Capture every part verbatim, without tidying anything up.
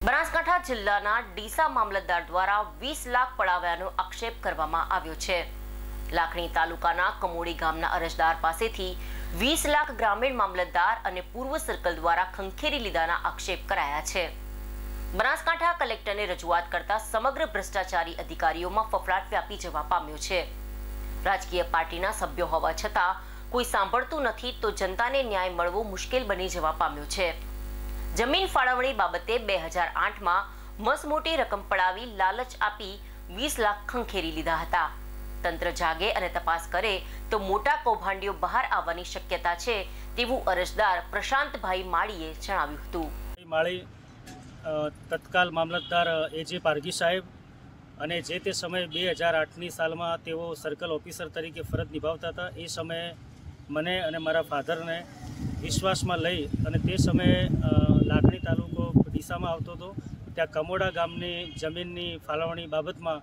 બનાસકાંઠા જિલ્લાના ડીસા મામલતદાર દ્વારા વીસ લાખ પડાવ્યાનો આક્ષેપ કરવામાં આવ્યો છે। લાખણી તાલુકાના કમોડી ગામના અરજદાર પાસેથી વીસ લાખ ગ્રામીણ મામલતદાર અને પૂર્વ સર્કલ દ્વારા ખંખેરી લીધાના આક્ષેપ કરાયા છે। બનાસકાંઠા કલેક્ટરને રજૂઆત કરતા સમગ્ર ભ્રષ્ટાચારી અધિકારીઓમાં ફફડાટ વ્યાપી જવા પામ્યો છે। રાજકીય પાર્ટીના સભ્યો હોવા છતાં કોઈ સાંભળતું નથી તો જનતાને ન્યાય મળવો મુશ્કેલ બની જવા પામ્યો છે। જમીન ફાળવણી બાબતે બે હજાર આઠમાં મસમોટી રકમ પડાવી લાલચ આપી વીસ લાખ ખંખેરી લીધા હતા। તંત્ર જાગે અને તપાસ કરે તો મોટા કૌભાંડીઓ બહાર આવવાની શક્યતા છે તેવું અરજદાર પ્રશાંતભાઈ માળીએ જણાવ્યું હતું। માળી તત્કાલ મામલતદાર એજે પારગી સાહેબ અને જે તે સમયે બે હજાર આઠની સાલમાં તેઓ સર્કલ ઓફિસર તરીકે ફરજ નિભાવતા હતા। એ સમયે મને અને મારા ફાધરને વિશ્વાસમાં લઈ અને તે સમયે લાખણી તાલુકો ડીસામાં આવતો હતો। ત્યાં કમોડા ગામની જમીનની ફાળવણી બાબતમાં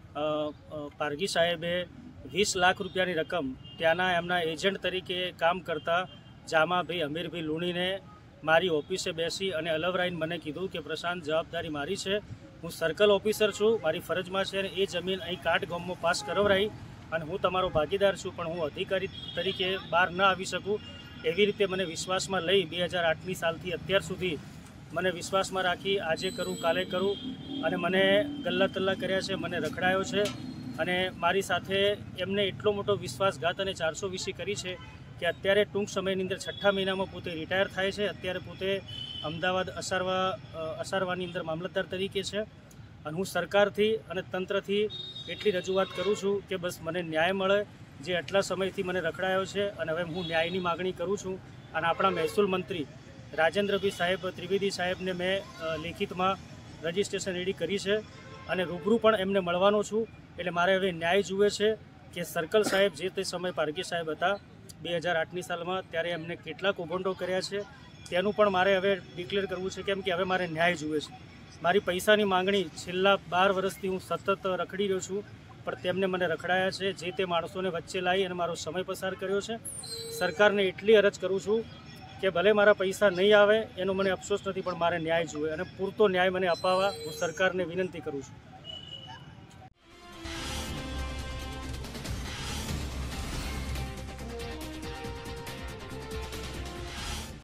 પારગી સાહેબે વીસ લાખ રૂપિયાની રકમ ત્યાંના એમના એજન્ટ તરીકે કામ કરતા જામાભાઈ અમીરભાઈ લુણીને મારી ઓફિસે બેસી અને અલવરાઈને મને કીધું કે પ્રશાંત, જવાબદારી મારી છે, હું સર્કલ ઓફિસર છું, મારી ફરજમાં છે અને એ જમીન અહીં કાટ ગામમાં પાસ કરાવરાઈ અને હું તમારો ભાગીદાર છું, પણ હું અધિકારી તરીકે બહાર ન આવી શકું એવી રીતે મને વિશ્વાસમાં લઈ બે હજાર આઠની સાલથી અત્યાર સુધી મને વિશ્વાસમાં રાખી આજે કરું કાલે કરું અને મને ગલ્લા તલ્લા કર્યા છે, મને રખડાયો છે અને મારી સાથે એમને એટલો મોટો વિશ્વાસઘાત અને ચારસો વીસી કરી છે કે અત્યારે ટૂંક સમયની અંદર છઠ્ઠા મહિનામાં પોતે રિટાયર થાય છે। અત્યારે પોતે અમદાવાદ અસારવા અસારવાની અંદર મામલતદાર તરીકે છે અને હું સરકારથી અને તંત્રથી એટલી રજૂઆત કરું છું કે બસ મને ન્યાય મળે, જે આટલા સમયથી મને રખડાયો છે અને હવે હું ન્યાયની માગણી કરું છું। અને આપણા મહેસૂલ મંત્રી રાજેન્દ્રભાઈ સાહેબ ત્રિવેદી સાહેબને મેં લેખિતમાં રજિસ્ટ્રેશન રેડી કરી છે અને રૂબરૂ પણ એમને મળવાનો છું। એટલે મારે હવે ન્યાય જુએ છે કે સર્કલ સાહેબ જે તે સમય પારગી સાહેબ હતા બે હજાર આઠની સાલમાં ત્યારે એમને કેટલા કૌભાંડો કર્યા છે તેનું પણ મારે હવે ડિક્લેર કરવું છે, કેમ કે હવે મારે ન્યાય જુએ છે। મારી પૈસાની માંગણી છેલ્લા બાર વર્ષથી હું સતત રખડી રહ્યો છું, પણ તેમને મને રખડાયા છે, જે તે માણસોને વચ્ચે લાવી અને મારો સમય પસાર કર્યો છે। સરકારને એટલી અરજ કરું છું કે ભલે મારા પૈસા નહીં આવે એનો મને અફસોસ નથી, પણ મારે ન્યાય જુએ અને પૂરતો ન્યાય મને અપાવવા હું સરકારને વિનંતી કરું છું।